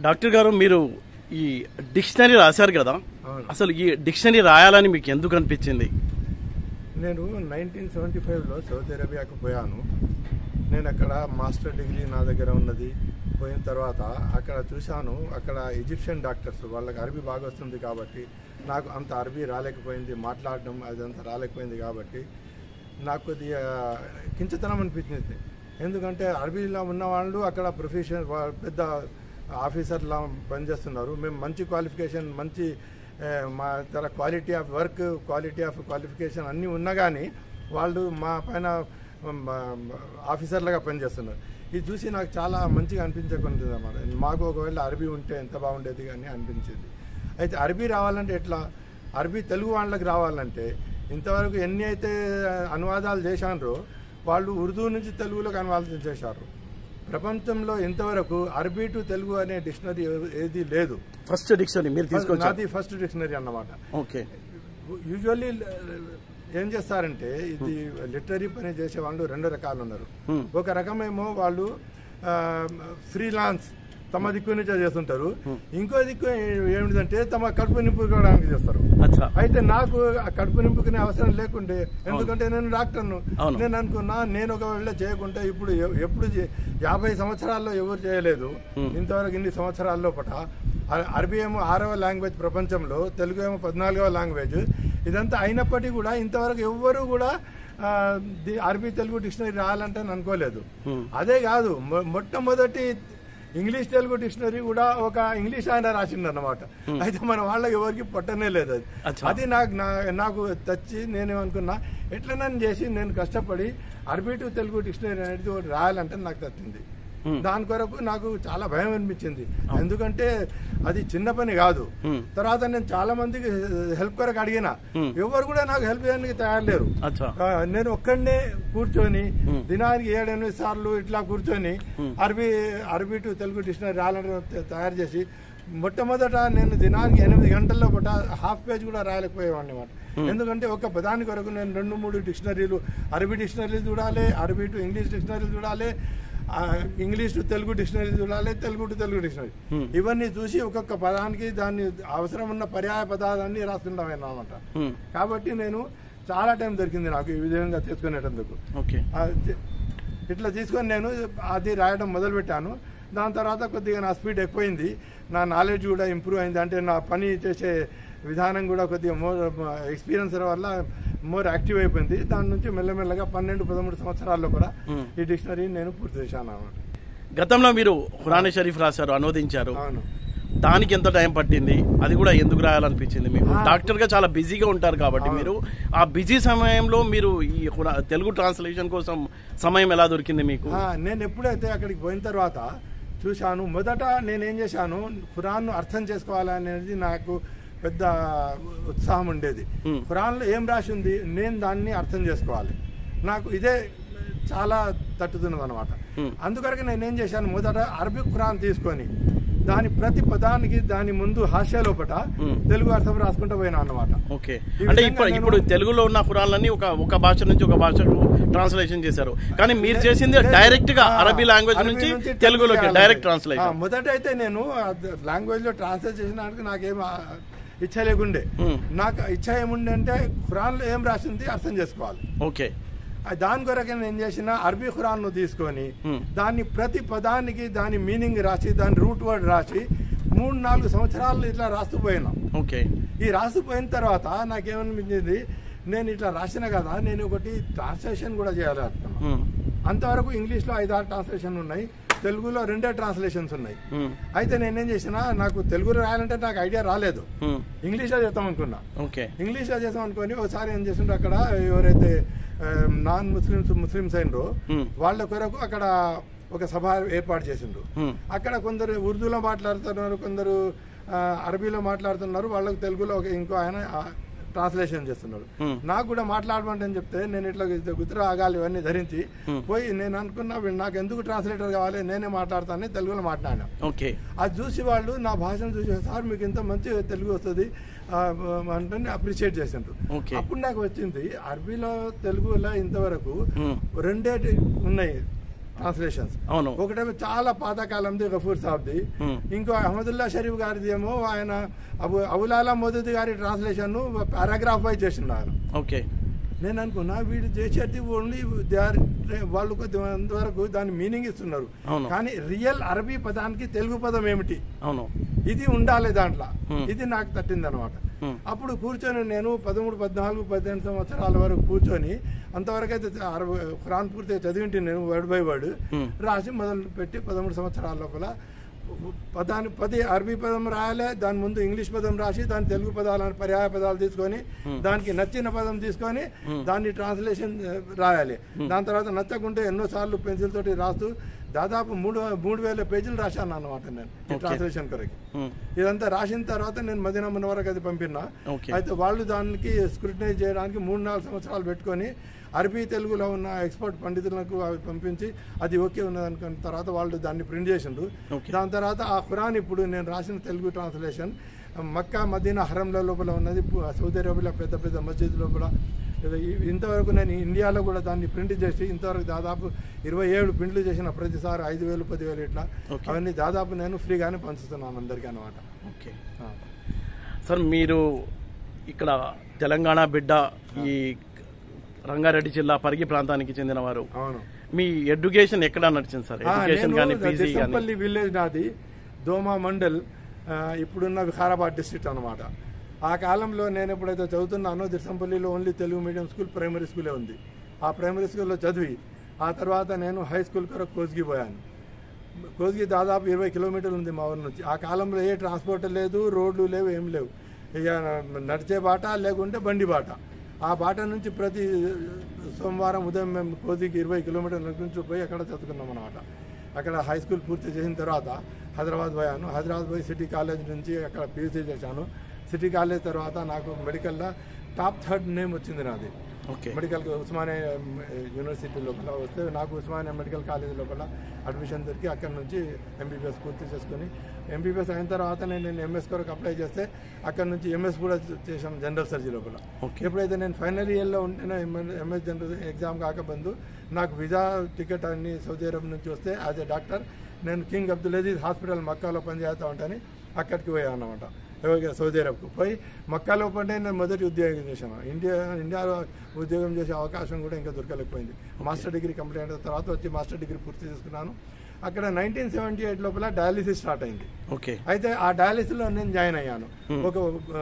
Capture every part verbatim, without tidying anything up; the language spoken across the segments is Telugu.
డాక్టర్ గారు మీరు ఈ డిక్షనరీ రాశారు కదా, అసలు ఈ డిక్షనరీ రాయాలని మీకు ఎందుకు అనిపించింది? నేను నైన్టీన్ సెవెంటీ ఫైవ్లో సౌదీ అరేబియాకు పోయాను. నేను అక్కడ మాస్టర్ డిగ్రీ నా దగ్గర ఉన్నది. పోయిన తర్వాత అక్కడ చూశాను, అక్కడ ఈజిప్షియన్ డాక్టర్స్, వాళ్ళకి అరబీ బాగా వస్తుంది కాబట్టి నాకు అంత అరబీ రాలేకపోయింది, మాట్లాడడం అదంతా రాలేకపోయింది కాబట్టి నాకు కొద్దిగా కించతనం అనిపించింది. ఎందుకంటే అరబీలో ఉన్న వాళ్ళు అక్కడ ప్రొఫెషన్ పెద్ద ఆఫీసర్లా పనిచేస్తున్నారు. మేము మంచి క్వాలిఫికేషన్, మంచి మా తర quality of work, quality of qualification అన్నీ ఉన్నా కానీ వాళ్ళు మా పైన ఆఫీసర్లుగా పనిచేస్తున్నారు. ఇది చూసి నాకు చాలా మంచిగా అనిపించకుంటుంది అన్నమాట. మాకు ఒకవేళ అరబీ ఉంటే ఎంత బాగుండేది కానీ అనిపించింది. అయితే అరబీ రావాలంటే ఎట్లా? అరబీ తెలుగు వాళ్ళకి రావాలంటే ఇంతవరకు ఎన్ని అయితే అనువాదాలు చేశారో వాళ్ళు ఉర్దూ నుంచి తెలుగులోకి అనువాదం చేశారు. ప్రపంచంలో ఇంతవరకు అరబీ టు తెలుగు అనే డిక్షనరీ ఏది లేదు. ఫస్ట్ డిక్షనరీ మీరు తీసుకొచ్చారు? నాది ఫస్ట్ డిక్షనరీ అన్నమాట. ఓకే. యూజువల్లీ ఏం చేస్తారంటే ఇది లిటరీ పని చేసే వాళ్ళు రెండు రకాలు ఉన్నారు. ఒక రకమేమో వాళ్ళు ఫ్రీలాన్స్ తమ దిక్కు నుంచే చేస్తుంటారు. ఇంకో దిక్కు ఏమిటంటే తమ కడుపు నింపుకోవడానికి చేస్తారు. అయితే నాకు ఆ కడుపు నింపుకునే అవసరం లేకుండే, ఎందుకంటే నేను డాక్టర్ను. నేను అనుకున్నా నేను ఒకవేళ చేయకుంటే ఇప్పుడు ఎప్పుడు యాభై సంవత్సరాల్లో ఎవరు చేయలేదు ఇంతవరకు. ఇన్ని సంవత్సరాల్లో పట అరబీ ఏమో ఆరవ లాంగ్వేజ్ ప్రపంచంలో, తెలుగు ఏమో పద్నాలుగవ లాంగ్వేజ్. ఇదంతా అయినప్పటికీ కూడా ఇంతవరకు ఎవ్వరూ కూడా అరబీ తెలుగు డిక్షనరీ రాయాలంటే అనుకోలేదు. అదే కాదు, మొట్టమొదటి ఇంగ్లీష్ తెలుగు డిక్షనరీ కూడా ఒక ఇంగ్లీష్ ఆయన రాసిండు అన్నమాట. అయితే మన వాళ్ళకి ఎవరికి పట్టనే లేదు అది. అది నాకు నాకు తెచ్చి నేనేమనుకున్నా, ఎట్లనో చేసి నేను కష్టపడి అరబీ టు తెలుగు డిక్షనరీ అనేది ఒకటి రాయాలంటే నాకు తచ్చింది. దాని కొరకు నాకు చాలా భయం అనిపించింది, ఎందుకంటే అది చిన్న పని కాదు. తర్వాత నేను చాలా మందికి హెల్ప్ కొరకు అడిగిన, ఎవరు కూడా నాకు హెల్ప్ చేయడానికి తయారు లేరు. నేను ఒక్కడనే కూర్చొని దినానికి ఏడెనిమిది సార్లు ఇట్లా కూర్చొని అరబీ అరబీ టు తెలుగు డిక్షనరీ రాయాలని తయారు చేసి మొట్టమొదట నేను దినానికి ఎనిమిది గంటల్లో పట హాఫ్ పేజ్ కూడా రాయలేకపోయేవాడిని అన్నమాట. ఎందుకంటే ఒక పదాని కొరకు నేను రెండు మూడు డిక్షనరీలు, అరబీ డిక్షనరీలు చూడాలి, అరబీ టు ఇంగ్లీష్ డిక్షనరీలు చూడాలి, ఇంగ్లీష్ టు తెలుగు డిక్షనరీ చూడాలి, తెలుగు టు తెలుగు డిక్షనరీ, ఇవన్నీ చూసి ఒక్కొక్క పదానికి దాన్ని అవసరం ఉన్న పర్యాయ పదాలన్నీ రాస్తుంటాం అన్నమాట. కాబట్టి నేను చాలా టైం దొరికింది నాకు ఈ విధంగా తీసుకునేటందుకు. ఇట్లా తీసుకొని నేను అది రాయడం మొదలుపెట్టాను. దాని తర్వాత కొద్దిగా నా స్పీడ్ ఎక్కువైంది, నా నాలెడ్జ్ కూడా ఇంప్రూవ్ అయింది. అంటే నా పని చేసే విధానం కూడా కొద్దిగా మోర్ ఎక్స్పీరియన్స్ వల్ల మోర్ యాక్టివ్ అయిపోయింది. దాని నుంచి మెల్లమెల్లగా పన్నెండు పదమూడు సంవత్సరాల్లో కూడా ఈ డిక్షనరీ నేను పూర్తి చేశాను అన్నమాట. గతంలో మీరు ఖురాన్ షరీఫ్ రాశారు, అనువదించారు. దానికి ఎంత టైం పట్టింది? అది కూడా ఎందుకు రాయాలనిపించింది మీకు? డాక్టర్ గా చాలా బిజీగా ఉంటారు కాబట్టి మీరు ఆ బిజీ సమయంలో మీరు ఈ తెలుగు ట్రాన్స్లేషన్ కోసం సమయం ఎలా దొరికింది మీకు? నేను ఎప్పుడైతే అక్కడికి పోయిన తర్వాత చూశాను, మొదట నేనేం చేశాను, ఖురాన్ను అర్థం చేసుకోవాలనేది నాకు పెద్ద ఉత్సాహం ఉండేది. ఖురాన్లో ఏం రాసి ఉంది నేను దాన్ని అర్థం చేసుకోవాలి, నాకు ఇదే చాలా తట్టుతున్నది అనమాట. అందుకొరకు నేనేం చేశాను, మొదట అరబీ ఖురాన్ తీసుకొని దాని ప్రతి పదానికి దాని ముందు హాస్య లోపల తెలుగు అర్థం రాసుకుంటూ పోయినా అన్నమాట. ఓకే. అంటే ఇప్పుడు ఇప్పుడు తెలుగులో ఉన్న ఖురాన్లన్నీ ఒక ఒక భాష నుంచి ఒక భాషకు ట్రాన్స్లేషన్ చేశారు, కానీ మీరు చేసింది డైరెక్ట్ గా అరబీ లాంగ్వేజ్ నుంచి తెలుగులోకి డైరెక్ట్ ట్రాన్స్లేషన్. మొదట అయితే నేను లాంగ్వేజ్ లో ట్రాన్స్లేట్ చేసినానికి నాకేం ఇచ్చ లేకుండే. నాకు ఇచ్చ ఏముండే అంటే ఖురాన్ లో ఏం రాసింది అర్థం చేసుకోవాలి. ఓకే. దాని కొరకు నేను ఏం చేసిన, అరబీ ఖురాన్ ను తీసుకొని దాన్ని ప్రతి పదానికి దాని మీనింగ్ రాసి దాని రూట్ వర్డ్ రాసి మూడు నాలుగు సంవత్సరాలు ఇట్లా రాస్తూ పోయినా. ఓకే. ఈ రాస్తూ పోయిన తర్వాత నాకేమనిపించింది, నేను ఇట్లా రాసిన కదా, నేను ఒకటి ట్రాన్స్లేషన్ కూడా చేయాలి అనుకున్నాను. అంతవరకు ఇంగ్లీష్ లో ఐదారు ట్రాన్స్లేషన్ ఉన్నాయి, తెలుగులో రెండే ట్రాన్స్లేషన్స్ ఉన్నాయి. అయితే నేనేం చేసిన, నాకు తెలుగులో రాయాలంటే నాకు ఐడియా రాలేదు, ఇంగ్లీష్ లో చేద్దాం అనుకున్నా. ఇంగ్లీష్ లో చేద్దాం అనుకుని ఒకసారి ఏం చేస్తుంటే అక్కడ ఎవరైతే నాన్ ముస్లిమ్స్ ముస్లిమ్స్ అయినరో వాళ్ళ కొరకు అక్కడ ఒక సభ ఏర్పాటు చేసిండ్రు. అక్కడ కొందరు ఉర్దూలో మాట్లాడుతున్నారు, కొందరు అరబీలో మాట్లాడుతున్నారు, వాళ్ళకు తెలుగులో ఇంకో ఆయన ట్రాన్స్లేషన్ చేస్తున్నాడు. నాకు కూడా మాట్లాడమంటే అని చెప్తే నేను ఇట్లా గుర్తు ఆగాలి ఇవన్నీ ధరించి పోయి నేను అనుకున్నా, నాకు ఎందుకు ట్రాన్స్లేటర్ కావాలి, నేనే మాట్లాడతానని తెలుగులో మాట్లాడినా. అది చూసి వాళ్ళు నా భాషను చూసి, సార్ మీకు ఇంత మంచి తెలుగు వస్తుంది అంటే అప్రిషియేట్ చేసిండ్రు. అప్పుడు నాకు వచ్చింది, అరబీలో తెలుగులో ఇంతవరకు రెండే ఉన్నాయి, ట్రాన్స్లేషన్స్. అవును. ఒకటేమో చాలా పాతకాలంది గఫూర్ సాబ్ది, ఇంకో అహ్మదుల్లా షరీఫ్ గారిది ఏమో ఆయన అబు అవులాలా మోదూద్ గారి ట్రాన్స్లేషన్ పారాగ్రాఫ్ వైజ్ చేసిండు ఆయన. ఓకే. నేను అనుకున్నా వీడు చేసేది ఓన్లీ దే ఆర్ వాళ్ళు కొంతవరకు దాని మీనింగ్ ఇస్తున్నారు, కానీ రియల్ అరబీ పదానికి తెలుగు పదం ఏమిటి, అవును ఇది ఉండాలి దాంట్లో, ఇది నాకు తట్టింది అనమాట. అప్పుడు కూర్చొని నేను పదమూడు పద్నాలుగు పద్దెనిమిది సంవత్సరాల వరకు కూర్చొని అంతవరకు అయితే ఖురాన్ పూర్తిగా చదివింటి నేను వర్డ్ బై వర్డ్ రాసి మొదలు పెట్టి పదమూడు సంవత్సరాల లోపల పదాన్ని పది అరబీ పదం రాయాలి, దాని ముందు ఇంగ్లీష్ పదం రాసి దాని తెలుగు పదాలను పర్యాయ పదాలు తీసుకొని దానికి నచ్చిన పదం తీసుకొని దాన్ని ట్రాన్స్లేషన్ రాయాలి. దాని తర్వాత నచ్చకుంటే ఎన్నోసార్లు పెన్సిల్ తోటి రాస్తూ దాదాపు మూడు మూడు వేల పేజీలు రాశాను అన్నమాట నేను ట్రాన్స్లేషన్ కొరకు. ఇదంతా రాసిన తర్వాత నేను మదీనా మునవ్వరకు అది పంపినా. అయితే వాళ్ళు దానికి స్క్రూటినైజ్ చేయడానికి మూడు నాలుగు సంవత్సరాలు పెట్టుకొని అరబీ తెలుగులో ఉన్న ఎక్స్పర్ట్ పండితులకు అవి పంపించి అది ఓకే ఉన్నది అనుకున్న తర్వాత వాళ్ళు దాన్ని ప్రింట్ చేసిండ్రు. దాని తర్వాత ఆ ఖురాన్ ఇప్పుడు నేను రాసిన తెలుగు ట్రాన్స్లేషన్ మక్కా మదీనా హరంల లోపల ఉన్నది, సౌదీ అరేబియాలో పెద్ద పెద్ద మస్జిద్ లోపల. ఇంతవరకు నేను ఇండియాలో కూడా దాన్ని ప్రింట్ చేసి ఇంతవరకు దాదాపు ఇరవై ఏడు ప్రింట్లు చేసిన, ప్రతిసారి ఐదు వేలు పదివేలు ఇట్లా అవన్నీ దాదాపు నేను ఫ్రీగానే పంచుతున్నాను అందరికీ అనమాట. ఓకే సార్, మీరు ఇక్కడ తెలంగాణ బిడ్డ, ఈ రంగారెడ్డి జిల్లా పరిగి ప్రాంతానికి చెందిన వారు. అవును. మీ ఎడ్యుకేషన్ ఎక్కడ నడిచింది సార్? ఎడ్యుకేషన్ కానీ పీజీ కానీ విలేజ్ నాది, దోమా మండల్, ఇప్పుడున్న వికారాబాద్ డిస్ట్రిక్ట్ అనమాట. ఆ కాలంలో నేను ఎప్పుడైతే చదువుతున్నానో దిర్సంపల్లిలో only Telugu medium school, primary స్కూలే ఉంది. ఆ ప్రైమరీ స్కూల్లో చదివి ఆ తర్వాత నేను హై స్కూల్ కొరకు కోస్గి పోయాను. కోస్గి దాదాపు ఇరవై కిలోమీటర్లు ఉంది మా ఊరి నుంచి. ఆ కాలంలో ఏ ట్రాన్స్పోర్ట్ లేదు, రోడ్లు లేవు, ఏం లేవు. ఇక నడిచే బాట లేకుంటే బండి బాట. ఆ బాట నుంచి ప్రతి సోమవారం ఉదయం మేము కోస్గికి ఇరవై కిలోమీటర్ల నుంచి పోయి అక్కడ చదువుకున్నాం అనమాట. అక్కడ హై స్కూల్ పూర్తి చేసిన తర్వాత హైదరాబాద్ పోయాను. హైదరాబాద్ పోయి సిటీ కాలేజ్ నుంచి అక్కడ పీజీ చేశాను. సిటీ కాలేజ్ తర్వాత నాకు మెడికల్లో టాప్ థర్డ్ నేమ్ వచ్చింది నాది. మెడికల్ ఉస్మానియా యూనివర్సిటీ లోపల వస్తే నాకు ఉస్మానియా మెడికల్ కాలేజ్ లోపల అడ్మిషన్ దొరికి అక్కడ నుంచి ఎంబీబీఎస్ పూర్తి చేసుకుని, ఎంబీబీఎస్ అయిన తర్వాత నేను నేను ఎంఎస్ కొరకు అప్లై చేస్తే అక్కడ నుంచి ఎంఎస్ కూడా చేశాను జనరల్ సర్జరీ లోపల. ఎప్పుడైతే నేను ఫైనల్ ఇయర్లో ఉంటేనే ఎంఎస్ జనరల్ ఎగ్జామ్ కాకబందు నాకు వీసా టికెట్ అన్ని సౌదీ అరేబియా నుంచి వస్తే యాజ్ ఏ డాక్టర్ నేను కింగ్ అబ్దుల్ అజీజ్ హాస్పిటల్ మక్కాలో పనిచేస్తూ ఉంటాను. అక్కడికి పోయాను అనమాట, సౌదీ అరేబియాకు పోయి మక్కాలో పడితే నేను మొదటి ఉద్యోగం చేశాను. ఇండియా ఇండియాలో ఉద్యోగం చేసే అవకాశం కూడా ఇంకా దొరకలేకపోయింది. మాస్టర్ డిగ్రీ కంప్లీట్ అయిన తర్వాత వచ్చి మాస్టర్ డిగ్రీ పూర్తి చేసుకున్నాను. అక్కడ నైన్టీన్ సెవెంటీ ఎయిట్ లోపల డయాలిసిస్ స్టార్ట్ అయింది. అయితే ఆ డయాలిసిస్ లో నేను జాయిన్ అయ్యాను. ఒక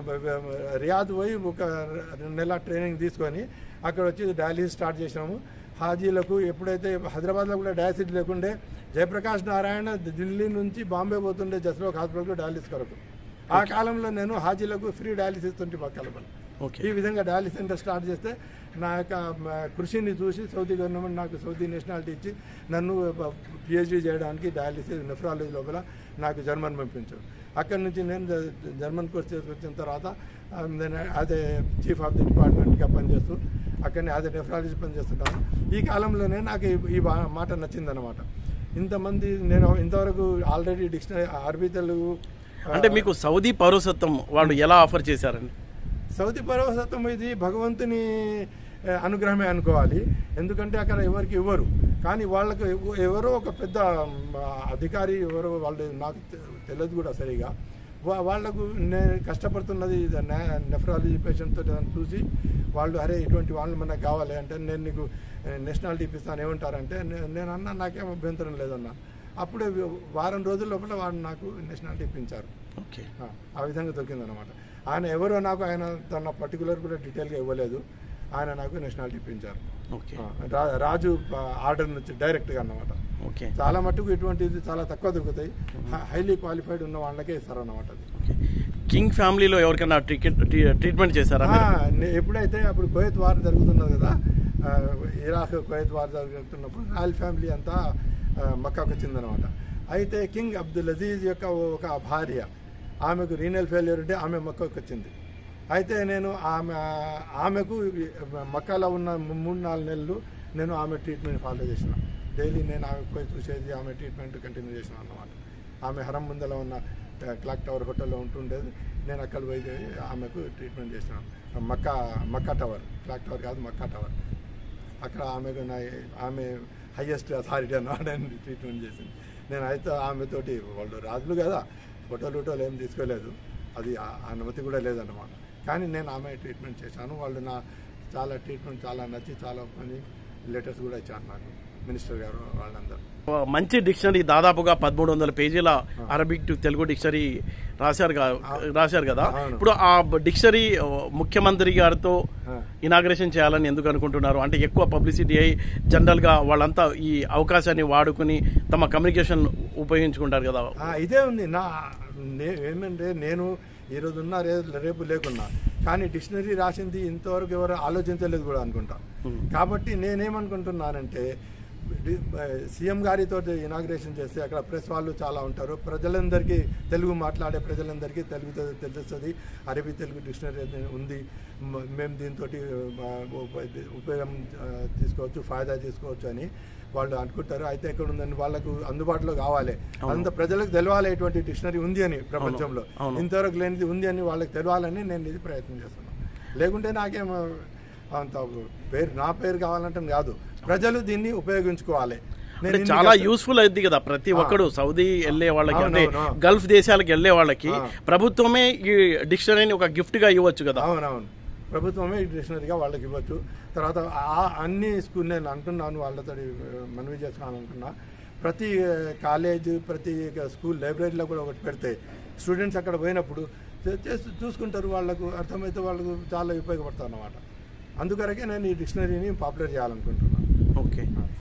రియాద్ పోయి ఒక నెల ట్రైనింగ్ తీసుకొని అక్కడ వచ్చి డయాలిసిస్ స్టార్ట్ చేసినాము. హాజీలకు ఎప్పుడైతే హైదరాబాద్లో కూడా డయాలిసిస్ లేకుండే, జయప్రకాష్ నారాయణ ఢిల్లీ నుంచి బాంబే పోతుండే జస్లోక్ హాస్పిటల్కు డయాలిసిస్ కొరకు. ఆ కాలంలో నేను హాజీలకు ఫ్రీ డయాలిసిస్ తోటి కలపను. ఈ విధంగా డయాలిసిస్ సెంటర్ స్టార్ట్ చేస్తే నా యొక్క కృషిని చూసి సౌదీ గవర్నమెంట్ నాకు సౌదీ నేషనాలిటీ ఇచ్చి నన్ను పిహెచ్డీ చేయడానికి డయాలిసిస్ నెఫ్రాలజీ లోపల నాకు జర్మన్ పంపించారు. అక్కడి నుంచి నేను జర్మన్ కోర్స్ చేసుకొచ్చిన తర్వాత నేను అదే చీఫ్ ఆఫ్ ది డిపార్ట్మెంట్గా పనిచేస్తూ అక్కడనే అదే నెఫ్రాలజీ పనిచేస్తుంటాను. ఈ కాలంలోనే నాకు ఈ మాట నచ్చిందనమాట. ఇంతమంది నేను ఇంతవరకు ఆల్రెడీ డిక్షనరీ అరబీ తెలుగు అంటే మీకు సౌదీ పౌరసత్వం వాళ్ళు ఎలా ఆఫర్ చేశారండి? సౌదీ పౌరసత్వం ఇది భగవంతుని అనుగ్రహమే అనుకోవాలి. ఎందుకంటే అక్కడ ఎవరికి ఇవ్వరు, కానీ వాళ్ళకు ఎవరో ఒక పెద్ద అధికారి ఎవరో వాళ్ళు నాకు తెలియదు కూడా సరిగా, వాళ్లకు నేను కష్టపడుతున్నది నెఫ్రాలజీ పేషెంట్ తోటి చూసి వాళ్ళు అరే ఇటువంటి వాళ్ళు మనకు కావాలి అంటే నేను నీకు నేషనాలిటీ ఇప్పిస్తాను ఏమంటారంటే నేను అన్నా నాకేం అభ్యంతరం లేదన్నా. అప్పుడే వారం రోజుల లోపల వాళ్ళు నాకు నేషనాలిటీ ఇప్పించారు. ఓకే, ఆ విధంగా దొరికిందనమాట. ఆయన ఎవరో నాకు ఆయన తన పర్టికులర్ కూడా డీటెయిల్గా ఇవ్వలేదు, ఆయన నాకు నేషనాలిటీ ఇప్పించారు. రాజు ఆర్డర్ నుంచి డైరెక్ట్గా అన్నమాట. చాలా మటుకు ఇటువంటిది చాలా తక్కువ దొరుకుతాయి, హైలీ క్వాలిఫైడ్ ఉన్న వాళ్ళకే ఇస్తారు అన్నమాట. కింగ్ ఫ్యామిలీలో ఎవరికైనా టికెట్ ట్రీట్మెంట్ చేశారా? ఎప్పుడైతే అప్పుడు కువైత్ వార్ జరుగుతున్నది కదా, ఇరాక్ కువైత్ వార్ జరుగుతున్నప్పుడు రాయల్ ఫ్యామిలీ అంతా మక్కాకు వచ్చిందనమాట. అయితే కింగ్ అబ్దుల్ అజీజ్ యొక్క ఒక భార్య, ఆమెకు రీనల్ ఫెయిల్యూర్ ఉంటే ఆమె మక్కాకు వచ్చింది. అయితే నేను ఆమె ఆమెకు మక్కాలో ఉన్న మూడు నాలుగు నెలలు నేను ఆమె ట్రీట్మెంట్ ఫాలో చేసిన. డైలీ నేను ఆమె పోయి చూసేది, ఆమె ట్రీట్మెంట్ కంటిన్యూ చేసిన అన్నమాట. ఆమె హరం ముందర ఉన్న క్లాక్ టవర్ హోటల్లో ఉంటుండేది, నేను అక్కడ పోయి ఆమెకు ట్రీట్మెంట్ చేసినాను. Mecca Mecca tower, clock tower కాదు మక్కా టవర్. అక్కడ ఆమెకు నా ఆమె హైయెస్ట్ అథారిటీ అన్నమాట అని ట్రీట్మెంట్ చేసింది. నేను అయితే ఆమెతోటి వాళ్ళు రాజులు కదా, ఫోటోలు ఫోటోలు ఏం తీసుకోలేదు, అది అనుమతి కూడా లేదన్నమాట. కానీ నేను ఆమె ట్రీట్మెంట్ చేశాను. వాళ్ళు నా చాలా ట్రీట్మెంట్ చాలా నచ్చి చాలా పని లెటర్స్ కూడా ఇచ్చారు నాకు మినిస్టర్ గారు వాళ్ళందరూ. మంచి డిక్షనరీ, దాదాపుగా పదమూడు వందల పేజీల అరబిక్ టు తెలుగు డిక్షనరీ రాశారు రాశారు కదా. ఇప్పుడు ఆ డిక్షనరీ ముఖ్యమంత్రి గారితో ఇనాగ్రేషన్ చేయాలని ఎందుకు అనుకుంటున్నారు? అంటే ఎక్కువ పబ్లిసిటీ అయ్యి జనరల్ గా వాళ్ళంతా ఈ అవకాశాన్ని వాడుకుని తమ కమ్యూనికేషన్ ఉపయోగించుకుంటారు కదా. ఇదే ఉంది నా ఏమంటే, నేను ఈ రోజు ఉన్నా రేపు లేకున్నా, కానీ డిక్షనరీ రాసింది ఇంతవరకు ఎవరు ఆలోచించలేదు కూడా అనుకుంటా. కాబట్టి నేనేమనుకుంటున్నానంటే, సీఎం గారితో ఇనాగ్రేషన్ చేస్తే అక్కడ ప్రెస్ వాళ్ళు చాలా ఉంటారు, ప్రజలందరికీ తెలుగు మాట్లాడే ప్రజలందరికీ తెలుగు తెలుస్తుంది, అరబీ తెలుగు డిక్షనరీ ఉంది, మేము దీంతో ఉపయోగం తీసుకోవచ్చు, ఫాయిదా తీసుకోవచ్చు అని వాళ్ళు అనుకుంటారు. అయితే ఎక్కడ ఉందని వాళ్ళకు అందుబాటులో కావాలి, అంత ప్రజలకు తెలవాలి ఎటువంటి డిక్షనరీ ఉంది అని, ప్రపంచంలో ఇంతవరకు లేనిది ఉంది అని వాళ్ళకి తెలవాలని నేను ఇది ప్రయత్నం చేస్తున్నాను. లేకుంటే నాకేం అంత పేరు నా పేరు కావాలంటే కాదు, ప్రజలు దీన్ని ఉపయోగించుకోవాలి. చాలా యూస్ఫుల్ అయింది కదా ప్రతి ఒక్కడు. సౌదీ వెళ్లే వాళ్ళకి, అంటే గల్ఫ్ దేశాలకు వెళ్లే వాళ్ళకి ప్రభుత్వమే ఈ డిక్షనరీని ఒక గిఫ్ట్ గా ఇవ్వచ్చు కదా. అవునవును, ప్రభుత్వమే ఈ డిక్షనరీగా వాళ్ళకి ఇవ్వచ్చు. తర్వాత అన్ని స్కూల్ నేను అంటున్నాను, వాళ్ళతో మనవి చేసుకోవాలనుకున్నా, ప్రతి కాలేజ్ ప్రతి స్కూల్ లైబ్రరీలో కూడా ఒకటి పెడితే స్టూడెంట్స్ అక్కడ పోయినప్పుడు చూసుకుంటారు, వాళ్ళకు అర్థమైతే వాళ్ళకు చాలా ఉపయోగపడతారు అన్నమాట. అందుకరకే నేను ఈ డిక్షనరీని పాపులర్ చేయాలనుకుంటున్నాను. ఓకే.